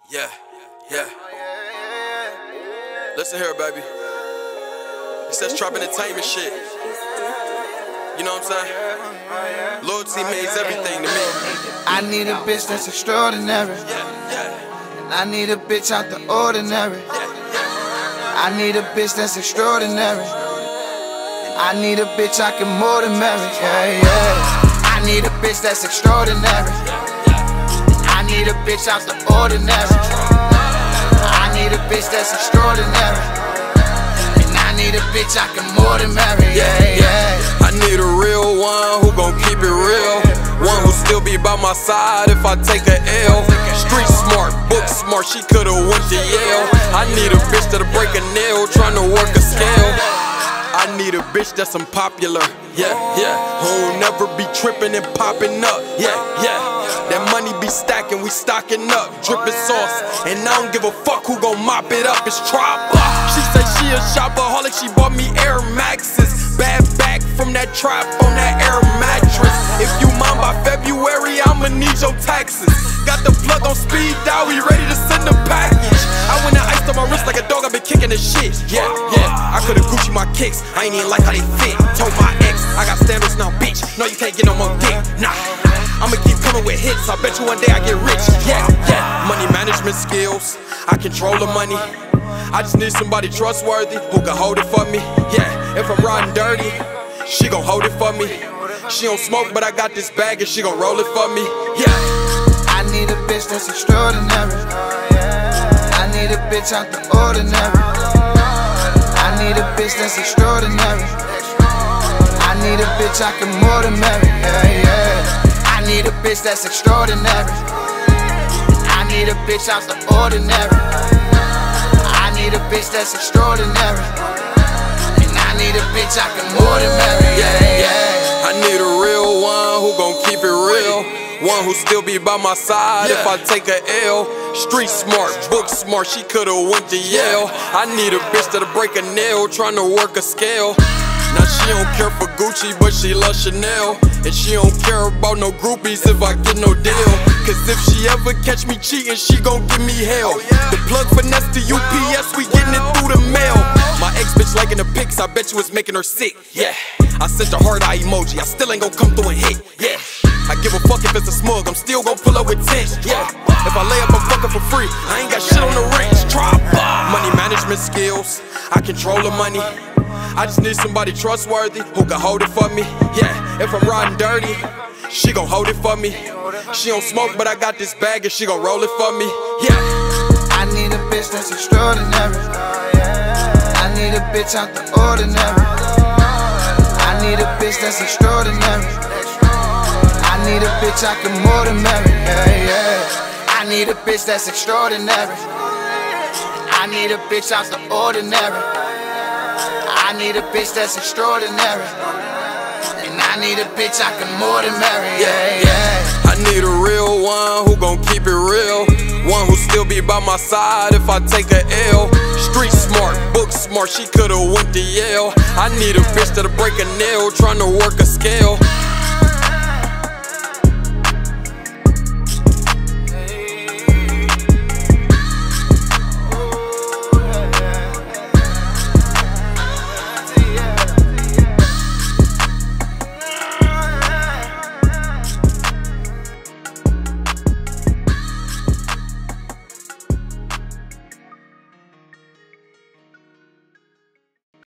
Yeah, yeah. Listen here, baby. It says trap entertainment shit. You know what I'm saying? Loyalty means everything to me. I need a bitch that's extraordinary. And I need a bitch out the ordinary. I need a bitch that's extraordinary. I need a bitch I can more than marry. Yeah, yeah. I need a bitch that's extraordinary. I need a bitch out the ordinary. I need a bitch that's extraordinary. And I need a bitch I can more than marry. Yeah, yeah. I need a real one who gon' keep it real. One who still be by my side if I take a L. Street smart, book smart, she could've went to Yale. I need a bitch that'll break a nail, tryna work a scale. I need a bitch that's unpopular, yeah, yeah. Who'll never be tripping and popping up, yeah, yeah. That money be stacking, we stocking up, dripping sauce. And I don't give a fuck who gon' mop it up, it's Trapper. She say she a shopaholic, she bought me Air Maxes. Bad back from that trap on that air mattress. If you mine by February, I'ma need your taxes. Got the plug on speed dial, we ready to send a package. I went and iced on my wrist like a dog, I been kicking the shit. Yeah, yeah, I could've Gucci my kicks, I ain't even like how they fit. Told my ex, I got standards now, bitch. No, you can't get no more dick, nah. I'ma keep coming with hits, I bet you one day I get rich. Yeah, yeah, money management skills, I control the money. I just need somebody trustworthy who can hold it for me. Yeah, if I'm riding dirty, she gon' hold it for me. She don't smoke, but I got this bag and she gon' roll it for me. Yeah. I need a bitch that's extraordinary. I need a bitch out the ordinary. I need a bitch that's extraordinary. I need a bitch I can more than marry. Yeah, yeah. I need a bitch that's extraordinary. I need a bitch out the ordinary. I need a bitch that's extraordinary. And I need a bitch I can more than marry. Yeah, yeah. I need a real one who gon' keep it real. One who still be by my side if I take a L. Street smart, book smart, she could've went to Yale. I need a bitch that'll break a nail, tryna work a scale. Now she don't care for Gucci, but she love Chanel. And she don't care about no groupies if I get no deal. Cause if she ever catch me cheating, she gon' give me hell. The plug finesse to UPS, we getting it through the mail. My ex bitch liking the pics, I bet you it's making her sick. Yeah, I sent a heart eye emoji, I still ain't gon' come through and hit. Yeah, I give a fuck if it's a smug, I'm still gon' pull up with 10. Yeah, if I lay up, I'm fucking for free, I ain't got shit on the range. Money management skills, I control the money. I just need somebody trustworthy who can hold it for me. Yeah, if I'm riding dirty, she gon' hold it for me. She don't smoke, but I got this bag and she gon' roll it for me. Yeah. I need a bitch that's extraordinary. I need a bitch out the ordinary. I need a bitch that's extraordinary. I need a bitch I can more than marry. Yeah, yeah. I need a bitch that's extraordinary. I need a bitch out the ordinary. I need a bitch that's extraordinary. And I need a bitch I can more than marry. Yeah, yeah. I need a real one who gon' keep it real. One who still be by my side if I take a L. Street smart, book smart, she could've went to Yale. I need a bitch that'll break a nail, tryna work a scale.